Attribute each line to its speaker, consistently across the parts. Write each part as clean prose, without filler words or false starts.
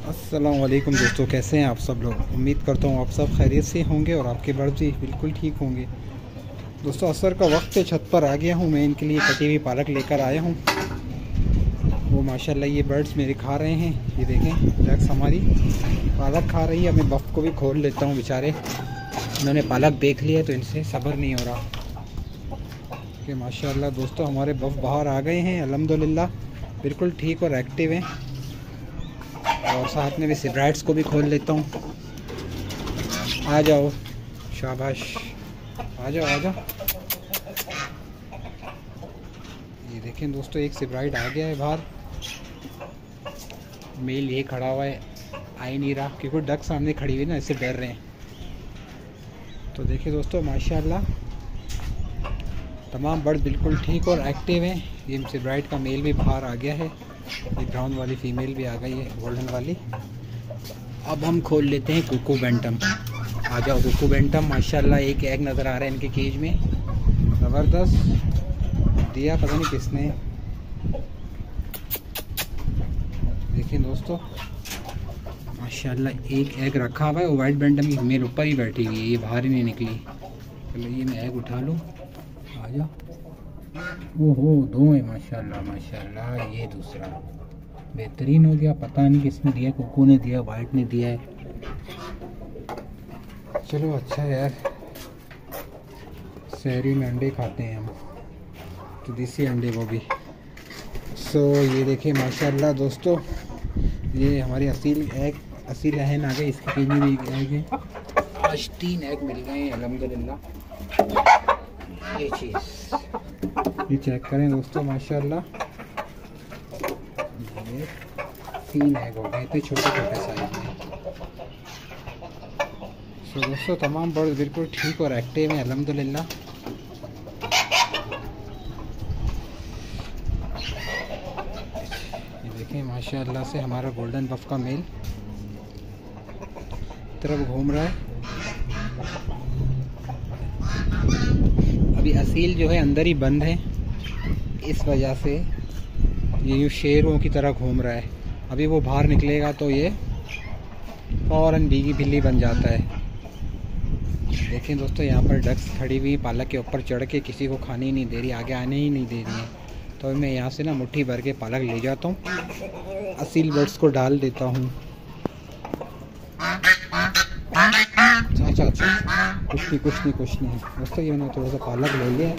Speaker 1: अस्सलाम वालेकुम दोस्तों, कैसे हैं आप सब लोग। उम्मीद करता हूँ आप सब खैरियत से होंगे और आपके बर्ड भी बिल्कुल ठीक होंगे। दोस्तों असर का वक्त है, छत पर आ गया हूँ। मैं इनके लिए कटी हुई पालक लेकर आया हूँ। वो माशाल्लाह ये बर्ड्स मेरे खा रहे हैं। ये देखें डक्स हमारी पालक खा रही है। मैं बफ को भी खोल लेता हूँ, बेचारे इन्होंने पालक देख लिया तो इनसे सब्र नहीं हो रहा कि माशाल्लाह दोस्तों हमारे बफ बाहर आ गए हैं अल्हम्दुलिल्लाह, बिल्कुल ठीक और एक्टिव हैं। और साथ में भी सिब्राइट्स को भी खोल लेता हूँ। आ जाओ, शाबाश, आ जाओ आ जाओ। ये देखें दोस्तों एक सिब्राइट आ गया है बाहर। मेल ये खड़ा हुआ है, आ ही नहीं रहा क्योंकि डक सामने खड़ी हुई ना, इससे डर रहे हैं। तो देखिए दोस्तों माशाल्लाह तमाम बर्ड बिल्कुल ठीक और एक्टिव हैं। ये सिब्राइट का मेल भी बाहर आ गया है। ये ब्राउन वाली फ़ीमेल भी आ गई है, गोल्डन वाली। अब हम खोल लेते हैं कुकू बैंटम। आ जाओ कुकू बैंटम। माशाल्लाह एक एग नज़र आ रहा है इनके केज में, ज़बरदस्त दिया, पता नहीं किसने। देखिए दोस्तों माशाल्लाह एक एग रखा हुआ है। वो वाइट बैंटम की फीमेल ऊपर ही बैठी हुई है, ये बाहर ही नहीं निकली। चलो ये मैं एग उठा लूँ। आ जाओ। ओहो दो है माशाल्लाह माशाल्लाह। ये दूसरा बेहतरीन हो गया, पता नहीं किसने दिया, कुकू ने दिया, वाइट ने दिया है। चलो अच्छा यार, शहरी में अंडे खाते हैं हम, तो देसी अंडे वो भी। ये देखिए माशाल्लाह दोस्तों ये हमारी असील लहन आ गई। इसके केज में भी एक एग है। आज 3 एग मिल गए हैं अल्हम्दुलिल्लाह। ये चीज़ ये चेक करें दोस्तों माशाल्लाह, ये 3 एग हो गए थे छोटे छोटे साइज में। दोस्तों तमाम बर्ड बिल्कुल ठीक और एक्टिव हैं अल्हम्दुलिल्लाह। ये देखें माशाल्लाह से हमारा गोल्डन बफ का मेल तरफ घूम रहा है। अभी असील जो है अंदर ही बंद है, इस वजह से ये यूँ शेरों की तरह घूम रहा है। अभी वो बाहर निकलेगा तो ये फ़ौरन भीगी बिल्ली बन जाता है। देखें दोस्तों यहाँ पर डक्स खड़ी हुई पालक के ऊपर चढ़ के किसी को खाने ही नहीं दे रही, आगे आने ही नहीं दे रही है। तो मैं यहाँ से ना मुट्ठी भर के पालक ले जाता हूँ, असील बर्ड्स को डाल देता हूँ। अच्छा कुछ नहीं दोस्तों, ये मैंने थोड़ा सा पालक ले लिया है,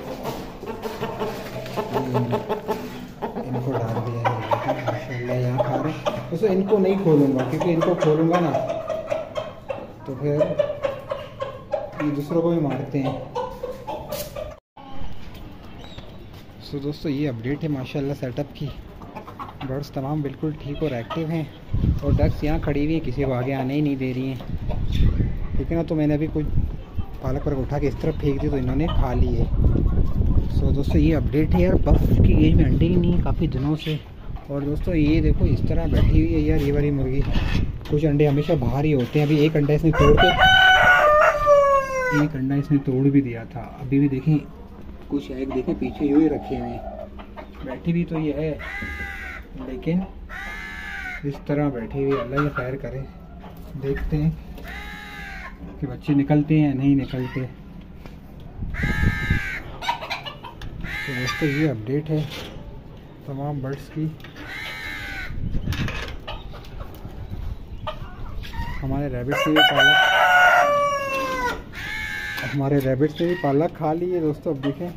Speaker 1: इनको डाल दिया है माशाल्लाह। यहाँ खा रहे हैं दोस्तों। इनको नहीं खोलूँगा क्योंकि इनको खोलूँगा ना तो फिर ये दूसरों को भी मारते हैं। दोस्तों ये अपडेट है माशाल्लाह सेटअप की। बर्ड्स तमाम बिल्कुल ठीक और एक्टिव हैं और डक्स यहाँ खड़ी हुई हैं, किसी को आगे आने ही नहीं दे रही हैं। ठीक है ना, तो मैंने अभी कुछ पालक पर उठा के इस तरफ फेंक दी तो इन्होंने खा ली है। दोस्तों ये अपडेट है यार, बफ की एज में अंडे ही नहीं है काफ़ी दिनों से। और दोस्तों ये देखो इस तरह बैठी हुई है यार ये वाली मुर्गी। कुछ अंडे हमेशा बाहर ही होते हैं। अभी एक अंडा इसने तोड़ भी दिया था। अभी भी देखें कुछ एग देखें पीछे हुए रखे हुए हैं। बैठी भी तो ये है लेकिन इस तरह बैठी हुई। अल्लाह ये खैर करे, देखते हैं कि बच्चे निकलते हैं या नहीं निकलते। तो दोस्तों ये अपडेट है तमाम बर्ड्स की। हमारे रैबिट से भी पालक खा ली है दोस्तों। अब देखें,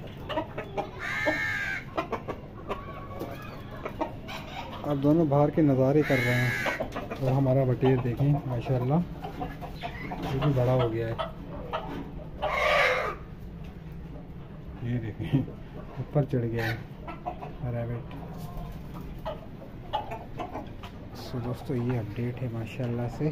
Speaker 1: अब दोनों बाहर के नज़ारे कर रहे हैं। और हमारा बटेर देखें माशाल्लाह ये भी बड़ा हो गया है। ये देखें ऊपर चढ़ गया है रैबिट। दोस्तों ये अपडेट है माशाल्लाह से।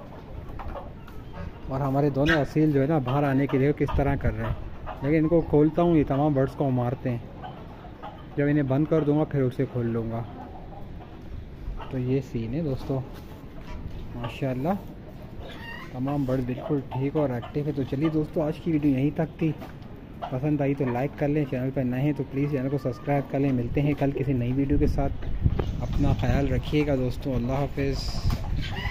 Speaker 1: और हमारे दोनों असील जो है ना बाहर आने के लिए किस तरह कर रहे हैं। लेकिन इनको खोलता हूँ, ये तमाम बर्ड्स को मारते हैं। जब इन्हें बंद कर दूंगा फिर उसे खोल लूँगा। तो ये सीन है दोस्तों माशाल्लाह, तमाम बर्ड बिल्कुल ठीक और एक्टिव है। तो चलिए दोस्तों आज की वीडियो यहीं तक थी। पसंद आई तो लाइक कर लें, चैनल पर नए हैं तो प्लीज़ चैनल को सब्सक्राइब कर लें। मिलते हैं कल किसी नई वीडियो के साथ। अपना ख्याल रखिएगा दोस्तों। अल्लाह हाफ़िज़।